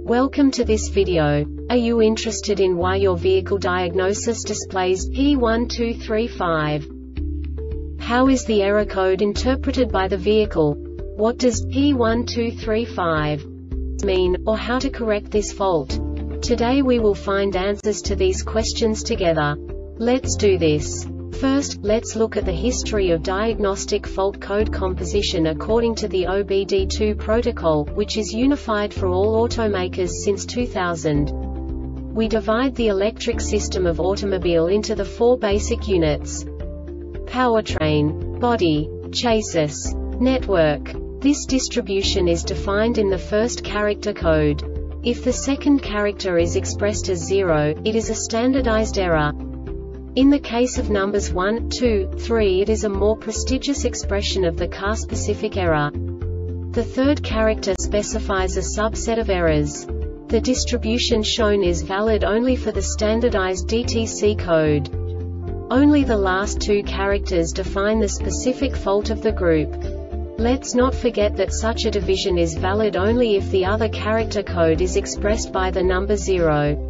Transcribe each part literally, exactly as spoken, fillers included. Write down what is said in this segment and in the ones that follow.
Welcome to this video. Are you interested in why your vehicle diagnosis displays P one two three five? How is the error code interpreted by the vehicle? What does P one two three five mean, or how to correct this fault? Today we will find answers to these questions together. Let's do this. First, let's look at the history of diagnostic fault code composition according to the O B D two protocol, which is unified for all automakers since two thousand. We divide the electric system of automobile into the four basic units: powertrain, body, chassis, network. This distribution is defined in the first character code. If the second character is expressed as zero, it is a standardized error. In the case of numbers one, two, three, it is a more prestigious expression of the car-specific error. The third character specifies a subset of errors. The distribution shown is valid only for the standardized D T C code. Only the last two characters define the specific fault of the group. Let's not forget that such a division is valid only if the other character code is expressed by the number zero.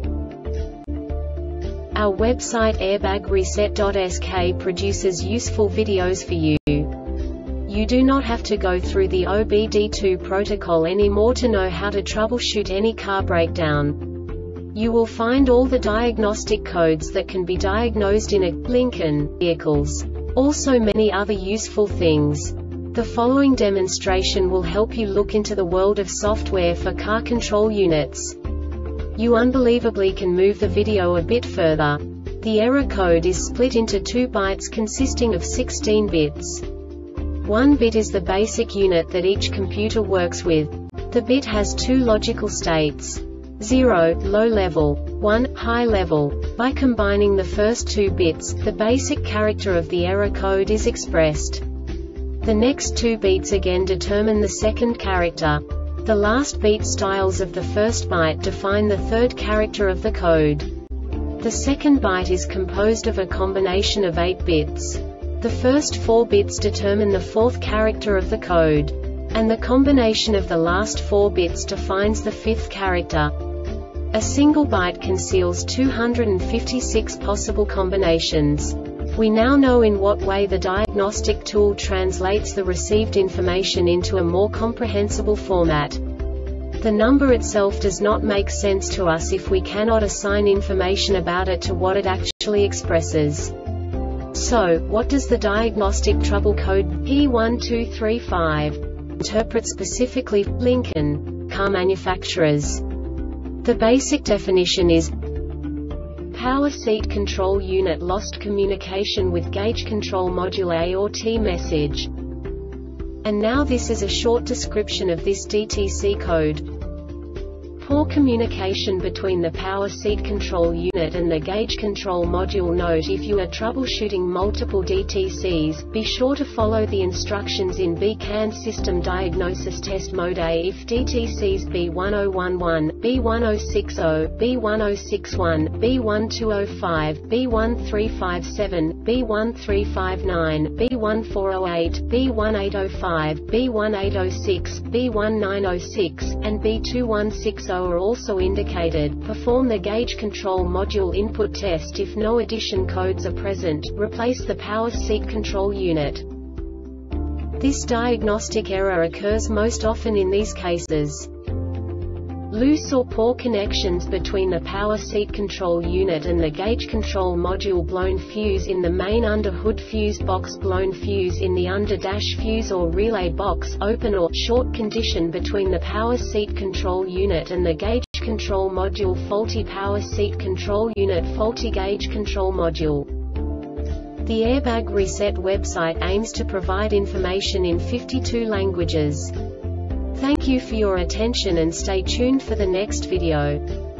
Our website airbag reset dot S K produces useful videos for you. You do not have to go through the O B D two protocol anymore to know how to troubleshoot any car breakdown. You will find all the diagnostic codes that can be diagnosed in a Lincoln vehicles. Also many other useful things. The following demonstration will help you look into the world of software for car control units. You unbelievably can move the video a bit further. The error code is split into two bytes consisting of sixteen bits. One bit is the basic unit that each computer works with. The bit has two logical states: zero, low level, one, high level. By combining the first two bits, the basic character of the error code is expressed. The next two bits again determine the second character. The last beat styles of the first byte define the third character of the code. The second byte is composed of a combination of eight bits. The first four bits determine the fourth character of the code. And the combination of the last four bits defines the fifth character. A single byte conceals two hundred fifty-six possible combinations. We now know in what way the diagnostic tool translates the received information into a more comprehensible format. The number itself does not make sense to us if we cannot assign information about it to what it actually expresses. So, what does the diagnostic trouble code P one two three five interpret specifically for Lincoln car manufacturers? The basic definition is: power seat control unit lost communication with gauge control module A or T message. And now this is a short description of this D T C code. Poor communication between the power seat control unit and the gauge control module. Note: if you are troubleshooting multiple D T Cs, be sure to follow the instructions in B CAN System Diagnosis Test Mode A if D T Cs B one zero one one, B one zero six zero, B one zero six one, B one two zero five, B one three five seven, B one three five nine, B one four zero eight, B one eight zero five, B one eight zero six, B one nine zero six, and B two one six zero are also indicated. Perform the gauge control module input test. If no addition codes are present, replace the power seat control unit. This diagnostic error occurs most often in these cases: loose or poor connections between the power seat control unit and the gauge control module, blown fuse in the main under-hood fuse box, blown fuse in the under-dash fuse or relay box, open or short condition between the power seat control unit and the gauge control module, faulty power seat control unit, faulty gauge control module. The Airbag Reset website aims to provide information in fifty-two languages. Thank you for your attention and stay tuned for the next video.